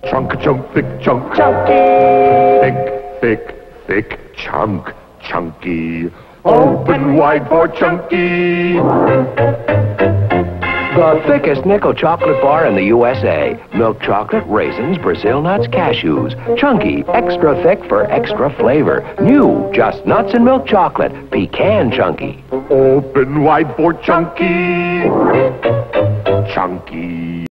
Chunk, thick chunk. Chunky. Thick chunk. Chunky. Open wide for Chunky. The thickest nickel chocolate bar in the USA. Milk chocolate, raisins, Brazil nuts, cashews. Chunky, extra thick for extra flavor. New, just nuts and milk chocolate. Pecan Chunky. Open wide for Chunky. Chunky.